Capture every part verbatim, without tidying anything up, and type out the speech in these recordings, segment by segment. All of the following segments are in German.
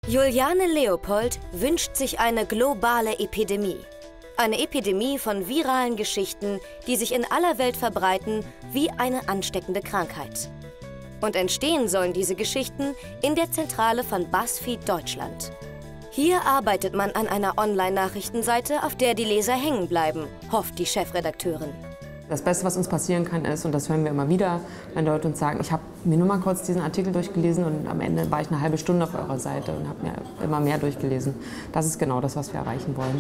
Juliane Leopold wünscht sich eine globale Epidemie. Eine Epidemie von viralen Geschichten, die sich in aller Welt verbreiten wie eine ansteckende Krankheit. Und entstehen sollen diese Geschichten in der Zentrale von BuzzFeed Deutschland. Hier arbeitet man an einer Online-Nachrichtenseite, auf der die Leser hängen bleiben, hofft die Chefredakteurin. Das Beste, was uns passieren kann, ist, und das hören wir immer wieder, wenn Leute uns sagen, ich habe mir nur mal kurz diesen Artikel durchgelesen und am Ende war ich eine halbe Stunde auf eurer Seite und habe mir immer mehr durchgelesen. Das ist genau das, was wir erreichen wollen.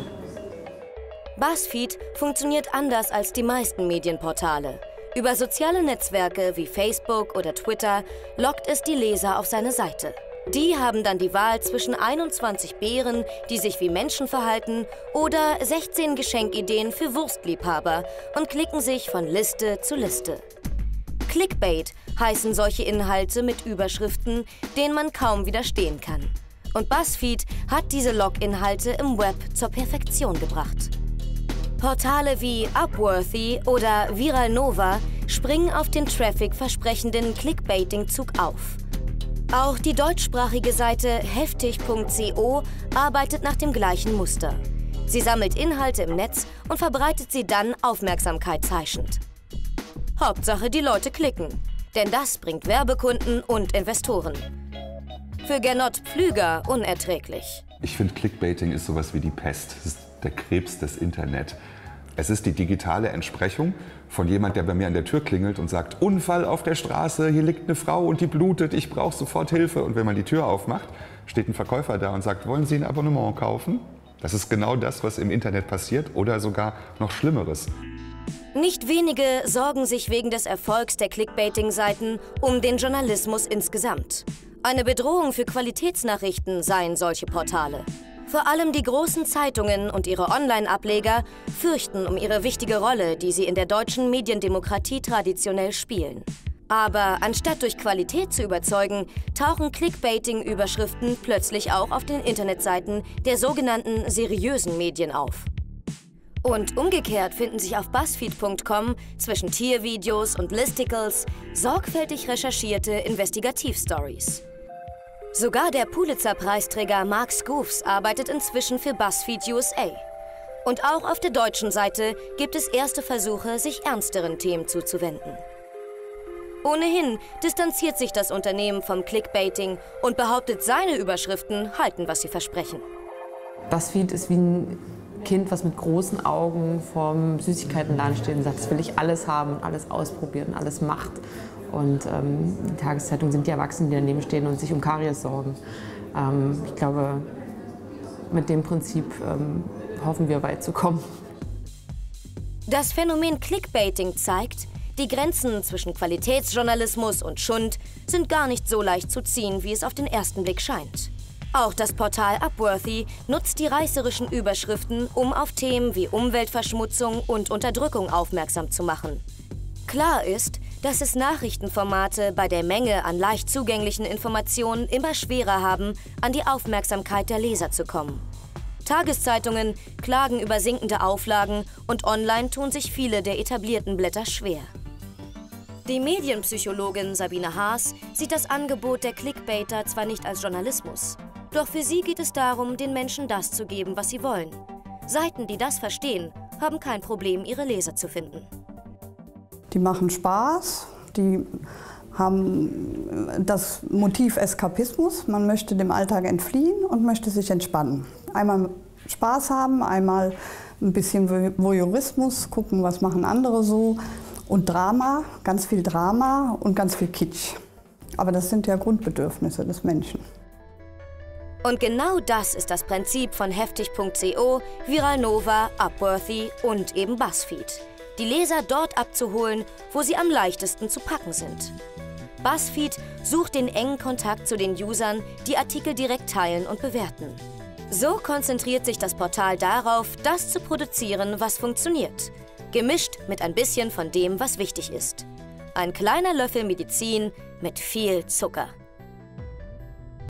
BuzzFeed funktioniert anders als die meisten Medienportale. Über soziale Netzwerke wie Facebook oder Twitter lockt es die Leser auf seine Seite. Die haben dann die Wahl zwischen einundzwanzig Bären, die sich wie Menschen verhalten, oder sechzehn Geschenkideen für Wurstliebhaber und klicken sich von Liste zu Liste. Clickbait heißen solche Inhalte mit Überschriften, denen man kaum widerstehen kann. Und BuzzFeed hat diese Log-Inhalte im Web zur Perfektion gebracht. Portale wie Upworthy oder ViralNova springen auf den Traffic versprechenden Clickbaiting-Zug auf. Auch die deutschsprachige Seite heftig punkt co arbeitet nach dem gleichen Muster. Sie sammelt Inhalte im Netz und verbreitet sie dann aufmerksamkeitsheischend. Hauptsache, die Leute klicken, denn das bringt Werbekunden und Investoren. Für Gernot Pflüger unerträglich. Ich finde, Clickbaiting ist sowas wie die Pest. Es ist der Krebs des Internet. Es ist die digitale Entsprechung von jemand, der bei mir an der Tür klingelt und sagt, Unfall auf der Straße, hier liegt eine Frau und die blutet, ich brauche sofort Hilfe. Und wenn man die Tür aufmacht, steht ein Verkäufer da und sagt, wollen Sie ein Abonnement kaufen? Das ist genau das, was im Internet passiert oder sogar noch Schlimmeres. Nicht wenige sorgen sich wegen des Erfolgs der Clickbaiting-Seiten um den Journalismus insgesamt. Eine Bedrohung für Qualitätsnachrichten seien solche Portale. Vor allem die großen Zeitungen und ihre Online-Ableger fürchten um ihre wichtige Rolle, die sie in der deutschen Mediendemokratie traditionell spielen. Aber anstatt durch Qualität zu überzeugen, tauchen Clickbaiting-Überschriften plötzlich auch auf den Internetseiten der sogenannten seriösen Medien auf. Und umgekehrt finden sich auf BuzzFeed punkt com zwischen Tiervideos und Listicles sorgfältig recherchierte Investigativstories. Sogar der Pulitzer-Preisträger Mark Schoofs arbeitet inzwischen für BuzzFeed U S A. Und auch auf der deutschen Seite gibt es erste Versuche, sich ernsteren Themen zuzuwenden. Ohnehin distanziert sich das Unternehmen vom Clickbaiting und behauptet, seine Überschriften halten, was sie versprechen. BuzzFeed ist wie ein Kind, was mit großen Augen vorm Süßigkeitenladen steht und sagt, das will ich alles haben und alles ausprobieren, alles macht. Und ähm, die Tageszeitungen sind die Erwachsenen, die daneben stehen und sich um Karies sorgen. Ähm, ich glaube, mit dem Prinzip ähm, hoffen wir, weit zu kommen. Das Phänomen Clickbaiting zeigt, die Grenzen zwischen Qualitätsjournalismus und Schund sind gar nicht so leicht zu ziehen, wie es auf den ersten Blick scheint. Auch das Portal Upworthy nutzt die reißerischen Überschriften, um auf Themen wie Umweltverschmutzung und Unterdrückung aufmerksam zu machen. Klar ist, dass es Nachrichtenformate bei der Menge an leicht zugänglichen Informationen immer schwerer haben, an die Aufmerksamkeit der Leser zu kommen. Tageszeitungen klagen über sinkende Auflagen und online tun sich viele der etablierten Blätter schwer. Die Medienpsychologin Sabine Haas sieht das Angebot der Clickbaiter zwar nicht als Journalismus, doch für sie geht es darum, den Menschen das zu geben, was sie wollen. Seiten, die das verstehen, haben kein Problem, ihre Leser zu finden. Die machen Spaß, die haben das Motiv Eskapismus. Man möchte dem Alltag entfliehen und möchte sich entspannen. Einmal Spaß haben, einmal ein bisschen Voyeurismus, gucken, was machen andere so. Und Drama, ganz viel Drama und ganz viel Kitsch. Aber das sind ja Grundbedürfnisse des Menschen. Und genau das ist das Prinzip von heftig punkt co, ViralNova, Upworthy und eben BuzzFeed. Die Leser dort abzuholen, wo sie am leichtesten zu packen sind. BuzzFeed sucht den engen Kontakt zu den Usern, die Artikel direkt teilen und bewerten. So konzentriert sich das Portal darauf, das zu produzieren, was funktioniert. Gemischt mit ein bisschen von dem, was wichtig ist. Ein kleiner Löffel Medizin mit viel Zucker.